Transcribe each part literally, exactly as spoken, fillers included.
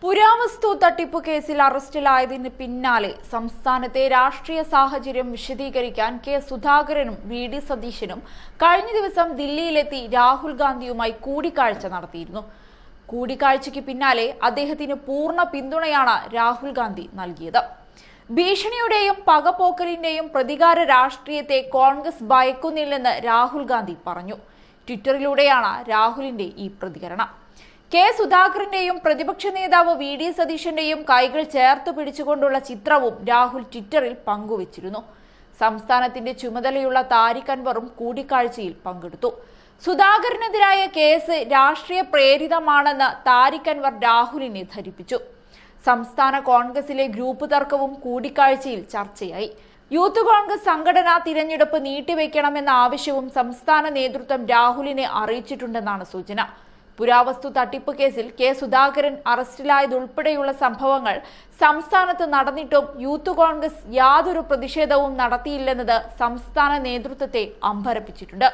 പുരാവസ്തു തട്ടിപ്പ് കേസിൽ അറസ്റ്റിലായതിന് പിന്നാലെ സംസ്ഥാനത്തെ രാഷ്ട്രീയ സാഹചര്യം വിശദീകരിക്കാൻ കെ സുധാകരനും വി ഡി സതീശനും കഴിഞ്ഞ ദിവസം ദില്ലിയിലെത്തി രാഹുൽ ഗാന്ധിയുമായി കൂടിക്കാഴ്ച നടത്തിയിരുന്നു. കൂടിക്കാഴ്ചയ്ക്ക് പിന്നാലെ അദ്ദേഹത്തിന് പൂർണ്ണ പിന്തുണയാണ് രാഹുൽ ഗാന്ധി നൽകിയത്. ഭീഷണിയുടെയും പകപോക്കലിന്റെയും പ്രതികാര രാഷ്ട്രീയത്തെ കോൺഗ്രസ് ഭയക്കുന്നില്ലെന്ന് രാഹുൽ ഗാന്ധി പറഞ്ഞു. ട്വിറ്ററിലൂടെയാണ് രാഹുലിന്റെ ഈ പ്രതികരണം. കെ സുധാകരന്റെയും പ്രതിപക്ഷ നേതാവ് വി ഡി സതീശന്റെയും കൈകൾ ചേർത്ത് പിടിച്ചുകൊണ്ടുള്ള ചിത്രവും രാഹുൽ ട്വിറ്ററിൽ പങ്കുവച്ചിരുന്നു. സംസ്ഥാനത്തിന്റെ ചുമതലയുള്ള താരിഖ് അൻവറും കൂടിക്കാഴ്ചയിൽ പങ്കെടുത്തു. സുധാകരനെതിരായ കേസ് രാഷ്ട്രീയ പ്രേരിതമാണെന്ന് താരിഖ് അൻവർ രാഹുലിനെ ധരിപ്പിച്ചു. സംസ്ഥാന കോൺഗ്രസിലെ ഗ്രൂപ്പ് തർക്കവും കൂടിക്കാഴ്ചയിൽ ചർച്ചയായി. യൂത്ത് കോൺഗ്രസ് സംഘടനാ തിരഞ്ഞെടുപ്പ് നീട്ടിവെക്കണമെന്ന ആവശ്യവും സംസ്ഥാന നേതൃത്വം രാഹുലിനെ അറിയിച്ചിട്ടുണ്ടെന്നാണ് സൂചന. പുരാവസ്തു തട്ടിപ്പ് കേസിൽ കെ സുധാകരൻ അറസ്റ്റിലായതുൾപ്പെടെയുള്ള സംഭവങ്ങൾ സംസ്ഥാനത്ത് നടന്നിട്ടും യൂത്ത് കോൺഗ്രസ് യാതൊരു പ്രതിഷേധവും നടത്തിയില്ലെന്നത് സംസ്ഥാന നേതൃത്വത്തെ അമ്പരപ്പിച്ചിട്ടുണ്ട്.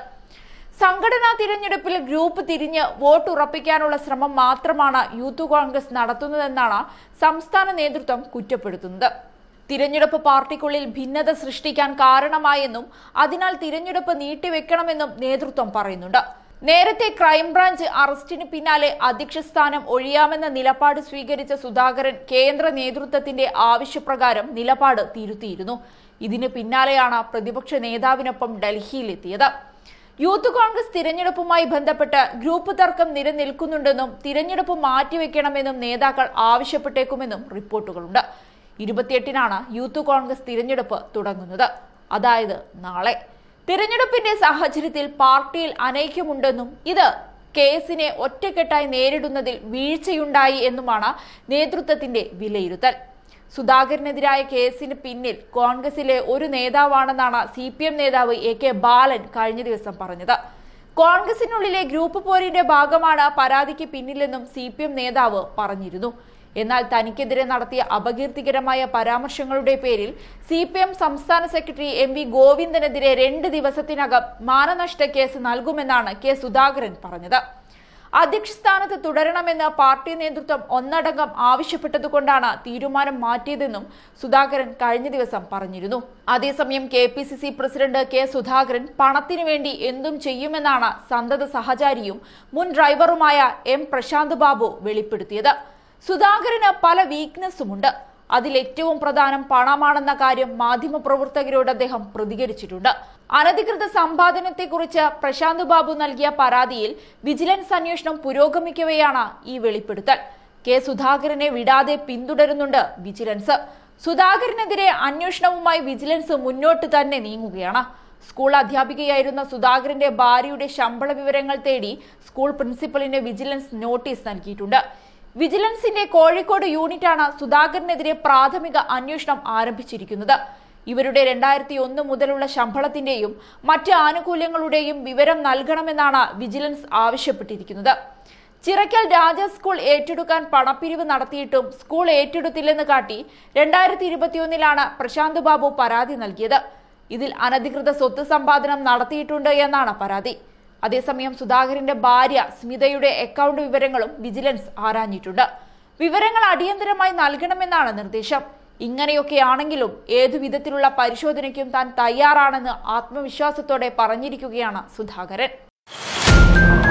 സംഘടനാ തിരഞ്ഞെടുപ്പിൽ ഗ്രൂപ്പ് തിരിഞ്ഞ് വോട്ട് ഉറപ്പിക്കാനുള്ള ശ്രമം മാത്രമാണ് യൂത്ത് കോൺഗ്രസ് നടത്തുന്നതെന്നാണ് സംസ്ഥാന നേതൃത്വം കുറ്റപ്പെടുത്തുന്നത്. തിരഞ്ഞെടുപ്പ് പാർട്ടിക്കുള്ളിൽ ഭിന്നത സൃഷ്ടിക്കാൻ കാരണമായെന്നും അതിനാൽ തിരഞ്ഞെടുപ്പ് നീട്ടിവെക്കണമെന്നും നേതൃത്വം പറയുന്നുണ്ട്. നേരത്തെ ക്രൈംബ്രാഞ്ച് അറസ്റ്റിന് പിന്നാലെ അധ്യക്ഷ സ്ഥാനം ഒഴിയാമെന്ന നിലപാട് സ്വീകരിച്ച സുധാകരൻ കേന്ദ്ര നേതൃത്വത്തിന്റെ ആവശ്യപ്രകാരം നിലപാട് തിരുത്തിയിരുന്നു. ഇതിന് പിന്നാലെയാണ് പ്രതിപക്ഷ നേതാവിനൊപ്പം ഡൽഹിയിലെത്തിയത്. യൂത്ത് കോൺഗ്രസ് തിരഞ്ഞെടുപ്പുമായി ബന്ധപ്പെട്ട് ഗ്രൂപ്പ് തർക്കം നിലനിൽക്കുന്നുണ്ടെന്നും തിരഞ്ഞെടുപ്പ് മാറ്റിവെക്കണമെന്നും നേതാക്കൾ ആവശ്യപ്പെട്ടേക്കുമെന്നും റിപ്പോർട്ടുകളുണ്ട്. ഇരുപത്തിയെട്ടിനാണ് യൂത്ത് കോൺഗ്രസ് തിരഞ്ഞെടുപ്പ് തുടങ്ങുന്നത്, അതായത് നാളെ. തിരഞ്ഞെടുപ്പിന്റെ സാഹചര്യത്തിൽ പാർട്ടിയിൽ അനൈക്യമുണ്ടെന്നും ഇത് കേസിനെ ഒറ്റക്കെട്ടായി നേരിടുന്നതിൽ വീഴ്ചയുണ്ടായി എന്നുമാണ് നേതൃത്വത്തിന്റെ വിലയിരുത്തൽ. സുധാകരനെതിരായ കേസിന് പിന്നിൽ കോൺഗ്രസിലെ ഒരു നേതാവാണെന്നാണ് സി പി എം നേതാവ് എ കെ ബാലൻ കഴിഞ്ഞ ദിവസം പറഞ്ഞത്. കോൺഗ്രസിനുള്ളിലെ ഗ്രൂപ്പ് പോരിന്റെ ഭാഗമാണ് പരാതിക്ക് പിന്നിലെന്നും സി പി എം നേതാവ് പറഞ്ഞിരുന്നു. എന്നാൽ തനിക്കെതിരെ നടത്തിയ അപകീർത്തികരമായ പരാമർശങ്ങളുടെ പേരിൽ സി പി എം സംസ്ഥാന സെക്രട്ടറി എം വി ഗോവിന്ദനെതിരെ രണ്ട് ദിവസത്തിനകം മാനനഷ്ട കേസ് നൽകുമെന്നാണ് കെ സുധാകരൻ പറഞ്ഞത്. അധ്യക്ഷ സ്ഥാനത്ത് തുടരണമെന്ന് പാർട്ടി നേതൃത്വം ഒന്നടങ്കം ആവശ്യപ്പെട്ടതുകൊണ്ടാണ് തീരുമാനം മാറ്റിയതെന്നും സുധാകരൻ കഴിഞ്ഞ ദിവസം പറഞ്ഞിരുന്നു. അതേസമയം K P C C president K Sudhakaran പണത്തിനു വേണ്ടി എന്തും ചെയ്യുമെന്നാണ് സന്തത സഹചാരിയും മുൻ ഡ്രൈവറുമായ എം പ്രശാന്ത് ബാബു വെളിപ്പെടുത്തിയത്. സുധാകരന് പല വീക്ക്നെസ്സുമുണ്ട്, അതിലേറ്റവും പ്രധാനം പണമാണെന്ന കാര്യം മാധ്യമപ്രവർത്തകരോട് അദ്ദേഹം പ്രതികരിച്ചിട്ടുണ്ട്. അനധികൃത സമ്പാദനത്തെക്കുറിച്ച് പ്രശാന്ത് ബാബു നൽകിയ പരാതിയിൽ വിജിലൻസ് അന്വേഷണം പുരോഗമിക്കവെയാണ് ഈ വെളിപ്പെടുത്തൽ. കെ സുധാകരനെ വിടാതെ പിന്തുടരുന്നുണ്ട് വിജിലൻസ്. സുധാകരനെതിരെ അന്വേഷണവുമായി വിജിലൻസ് മുന്നോട്ട് തന്നെ നീങ്ങുകയാണ്. സ്കൂൾ അധ്യാപികയായിരുന്ന സുധാകരന്റെ ഭാര്യയുടെ ശമ്പള വിവരങ്ങൾ തേടി സ്കൂൾ പ്രിൻസിപ്പലിന് വിജിലൻസ് നോട്ടീസ് നൽകിയിട്ടുണ്ട്. വിജിലൻസിന്റെ കോഴിക്കോട് യൂണിറ്റാണ് സുധാകരനെതിരെ പ്രാഥമിക അന്വേഷണം ആരംഭിച്ചിരിക്കുന്നത്. ഇവരുടെ രണ്ടായിരത്തി ഒന്ന് മുതലുള്ള ശമ്പളത്തിന്റെയും മറ്റ് ആനുകൂല്യങ്ങളുടെയും വിവരം നൽകണമെന്നാണ് വിജിലൻസ് ആവശ്യപ്പെട്ടിരിക്കുന്നത്. ചിറക്കൽ രാജ സ്കൂൾ ഏറ്റെടുക്കാൻ പണപ്പിരിവ് നടത്തിയിട്ടും സ്കൂൾ ഏറ്റെടുത്തില്ലെന്ന് കാട്ടി രണ്ടായിരത്തി ഇരുപത്തിയൊന്നിലാണ് പ്രശാന്ത് ബാബു പരാതി നൽകിയത്. ഇതിൽ അനധികൃത സ്വത്ത് സമ്പാദനം നടത്തിയിട്ടുണ്ട് എന്നാണ് പരാതി. അതേസമയം സുധാകരന്റെ ഭാര്യ സ്മിതയുടെ അക്കൗണ്ട് വിവരങ്ങളും വിജിലൻസ് ആരാഞ്ഞിട്ടുണ്ട്. വിവരങ്ങൾ അടിയന്തരമായി നൽകണമെന്നാണ് നിർദ്ദേശം. ഇങ്ങനെയൊക്കെയാണെങ്കിലും ഏതു വിധത്തിലുള്ള പരിശോധനയ്ക്കും താൻ തയ്യാറാണെന്ന് ആത്മവിശ്വാസത്തോടെ പറഞ്ഞിരിക്കുകയാണ് സുധാകരൻ.